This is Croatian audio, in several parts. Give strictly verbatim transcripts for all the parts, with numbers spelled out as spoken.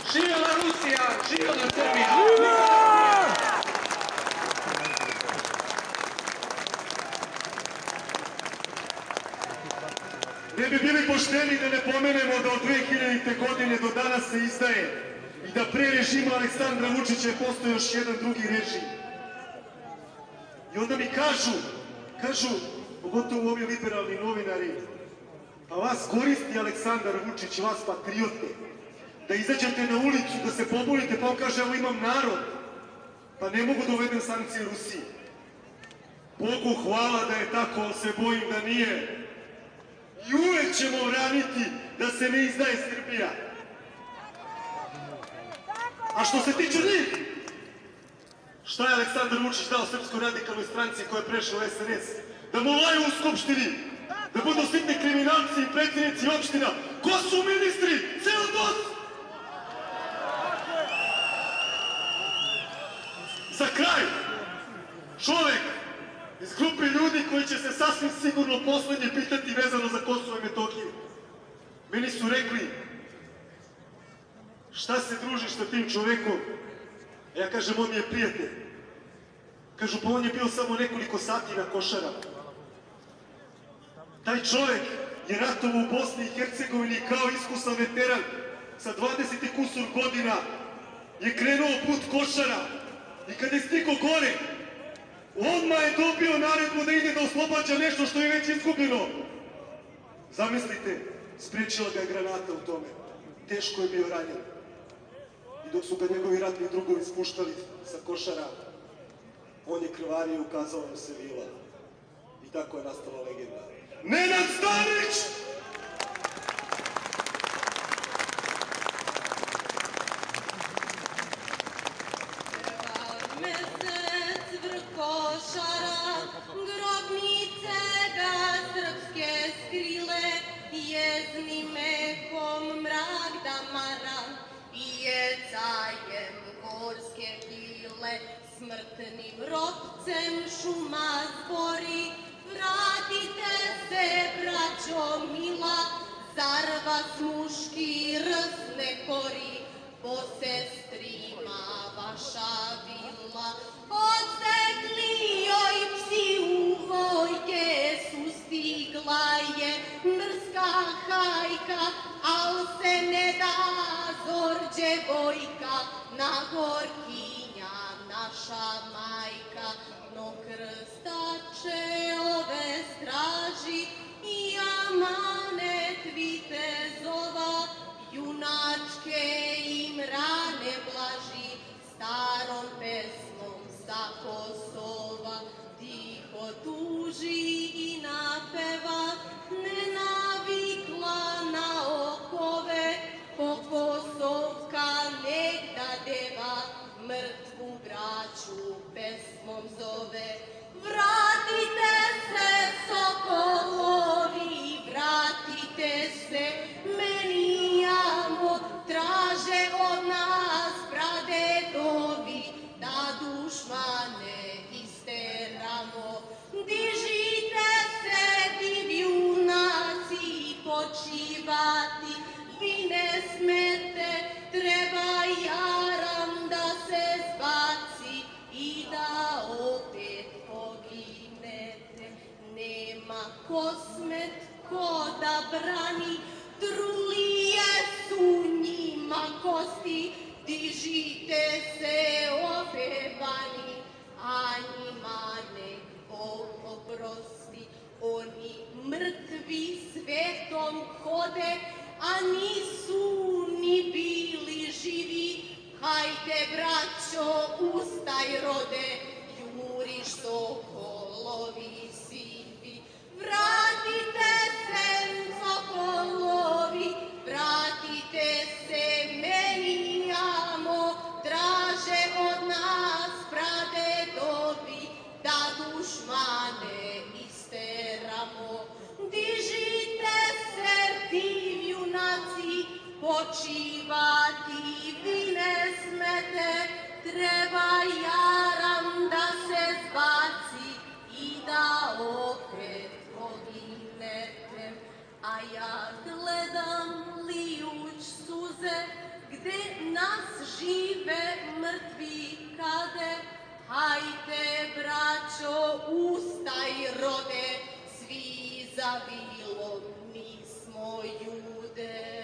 Živjela Rusija, živjela Srbija! Ne bi bili pošteni da ne pomenemo da od dve hiljadite. godine do danas se izdaje i da pre režima Aleksandra Vučića je postao još jedan drugi režim. I onda mi kažu, kažu, pogotovo ovi liberalni novinari, pa vas koristi Aleksandar Vučić, vas patriote, da izađete na ulicu, da se pobunite, pa on kaže, evo imam narod, pa ne mogu da uvedem sankcije Rusiji. Bogu hvala da je tako, ali se bojim da nije. I uvek ćemo braniti da se ne izdaje Srbija. A što se tiče njih, šta je Aleksandar Vučić dao Srpskoj radikalnoj stranci koja je prešla u es en es? Da mu laju u Skupštini, da budu sitni kriminalci i predsjednici opština. Ko su ministri? Ceo dos! Za kraj, čovek iz grupe ljudi koji će se sasvim sigurno poslednje pitati vezano za Kosovo i Metohiju. Meni su rekli, šta se družiš sa tim čovekom? A ja kažem, on mi je prijatelj. Kažu, pa on je bio samo nekoliko sati na Košarama. Taj čovek je ratovao u Bosni i Hercegovini kao iskusan veteran sa dvadeset i kusur godina je krenuo put Košara i kada je stigao gore, odmah je dobio naredbu da ide da oslobađa nešto što je već izgubljeno. Zamislite, sprečila ga je granata u tome. Teško je bio ranjen. I dok su ga njegovi ratni drugovi spuštali sa Košara, on je krvario i ukazao mu se vila. I tako je nastala legenda. Nenad Stanić! Košara, grobnice ga srpske skrile, jezni mehom mrak damara i jecajem gorske bile, smrtnim ropcem šuma zbori. Vratite se, braćo mila, zar vas muški rs ne kori, po sestrima vaša vila. Odsekli joj psi u vojke, sustigla je mrska hajka, al se ne da zor djevojka, na gorkinja naša majka. No krstače ove straži i amanet vitezova, junačke im rane blaži, starom pesmom sa Kosova tiho tuži i napeva, ne navikla na okove, po Kosovka negda deva, mrtvu braću pesmom zove. Vratite se, sokolovi, vratite se, meni jamo, traže od nas pradedovi, da dušmane isteramo. Dižite se, div junaci, počivati, vi ne smete, treba jaram da se zbaci i da opet poginete. Nema ko smet, ko da brani, trulije su njima kosti, dižite se opevani, a njima nek Bog oprosti. Oni mrtvi svetom hode, a nisu ni bili živi. Hajde, braćo, ustaj rode, juriš sokolovi sivi. Vratite se, sokolovi, vratite se, meni jamo, traže od nas pradedovi, da dušmane isteramo. Dižite se, div junaci, počivati vi ne smete, treba jaram da se zbaci i da opet poginete. A ja gledam lijuć suze, gde nas žive mrtvi kade, hajte braćo ustaj rode, svi za vilom mi smo jude.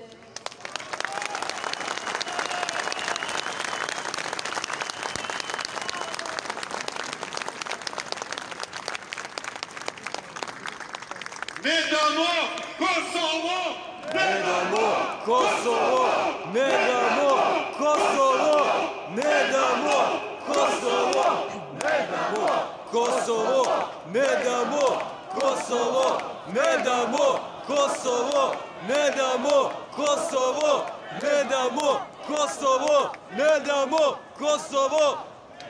Ne damo Kosovo! Ne damo Kosovo! Ne damo Kosovo! Ne damo Kosovo! Ne damo Kosovo! Ne damo Kosovo! Ne damo Kosovo! Ne damo Kosovo! Ne damo Kosovo! Ne damo Kosovo!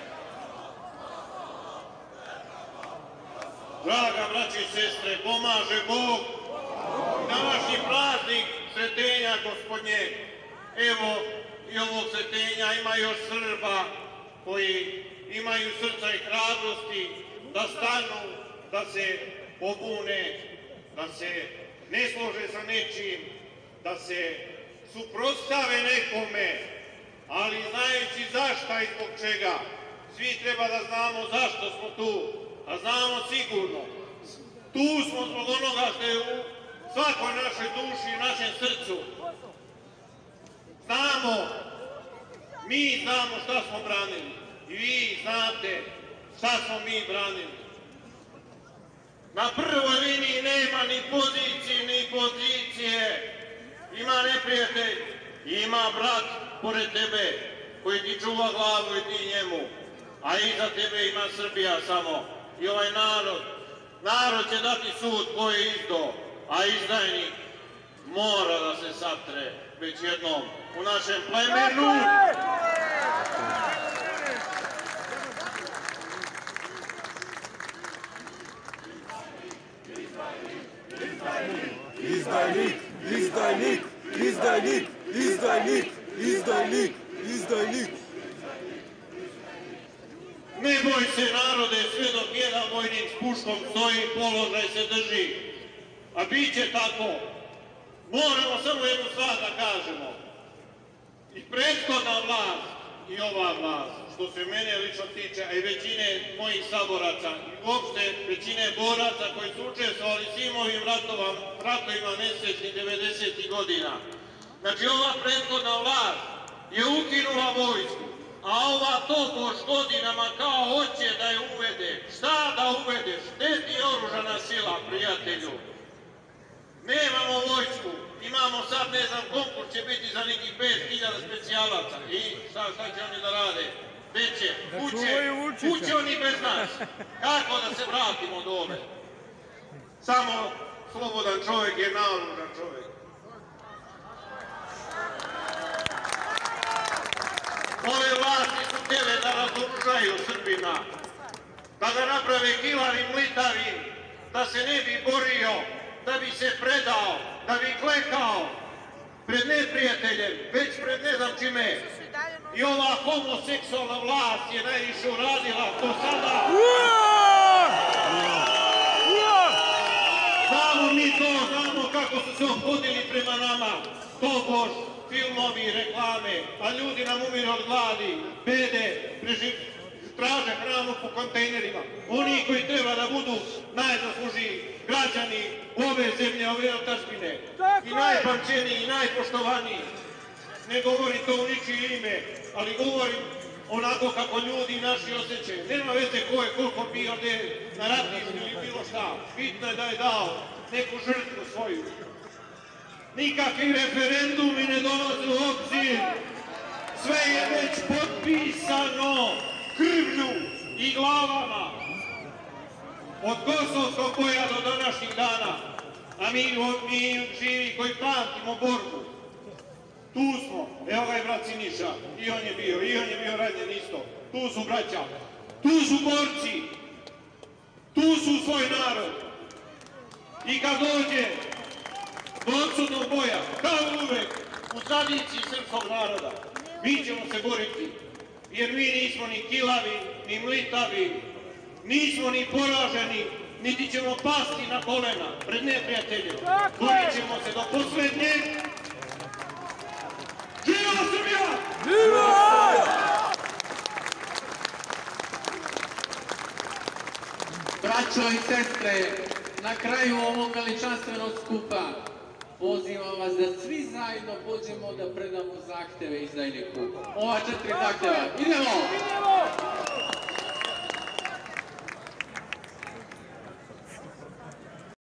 Draga braći i sestre, pomaže Bog. Današnji praznik Sretenja Gospodnje. Evo i ovog Sretenja ima još Srba koji imaju srca i hrabrosti da stanu, da se pobune, da se ne slože sa nečim, da se suprotstave nekome, ali znajući zašta i zbog čega. Svi treba da znamo zašto smo tu. A znamo sigurno, tu smo zbog onoga što je u svakoj našoj duši i našem srcu. Znamo, mi znamo šta smo branili i vi znate šta smo mi branili. Na prvoj liniji nema ni pozicije, ni pozicije. Ima neprijatelj, ima brat pored tebe koji ti čuva glavu i ti njemu. A iza tebe ima Srbija samo. I ovaj narod, narod će dati sud koji je izdo, a izdajnik mora da se satre već jednom u našem plemenu. Izdajnik, izdajnik, izdajnik, izdajnik, izdajnik, izdajnik. Ne boj se narode, sve dok jedan vojnik s puškom stoji, položaj se drži. A bit će tako. Moramo samo jednu stvar da kažemo. I prethodna vlast i ova vlast, što se mene lično tiče, a i većine mojih saboraca, i uopšte većine boraca koji su učestvovali svim ovim ratovima nesrećnih devedesetih godina. Znači ova prethodna vlast je ukinula vojsku. A ova tobož godinama kao hoće da je uvede. Šta da uvedeš? Gde ti je oružana sila, prijatelju? Nemamo vojsku. Imamo sad, ne znam, konkurs će biti za nekih pet hiljada specijalaca. I šta, šta će oni da rade? Gde će? Kuće? Kuće oni bez nas. Kako da se vratimo dole? Samo slobodan čovjek je naoružan čovjek. Ove vlasti su htjele da razoružaju Srbina, da ga naprave kilavim, mlitavim, da se ne bi borio, da bi se predao, da bi klekao pred neprijateljem, već pred ne znam čime. I ova homoseksualna vlast je najviše uradila do sada. Znamo mi to, znamo kako su se ophodili prema nama, tobož, filmovi, reklame, a ljudi nam umiru od gladi, bede, traže hranu po kontejnerima. Oni koji treba da budu najzaslužiji građani ove zemlje, ove otadžbine, i najpamćeniji, i najpoštovaniji. Ne govorim to u ničije ime, ali govorim onako kako ljudi naši osjećaju. Nema veze ko je koliko bio na ratništvu ili bilo šta. Bitno je da je dao neku žrtvu svoju. Nikakvi referendumi ne dolaze u obzir. Sve je već potpisano krvlju i glavama. Od Kosovskog boja do današnjih dana. A mi, mi živi koji pamtimo borbu. Tu smo. Evo ga je brat Siniša. I on je bio. I on je bio ranjen isto. Tu su braća. Tu su borci. Tu su svoj narod. I kad dođe do odsudnog boja, kao uvek, u tradiciji srpskog naroda, mi ćemo se boriti, jer mi nismo ni kilavi, ni mlitavi, nismo ni poraženi, niti ćemo pasti na kolena pred neprijateljem. Borit ćemo se do poslednje. Živjela Srbija! Braćo i sestre, na kraju ovog veličanstvenog skupa pozivam vas da svi zajedno pođemo da predamo zahteve izdajniku. Ova četiri zahteva. Idemo!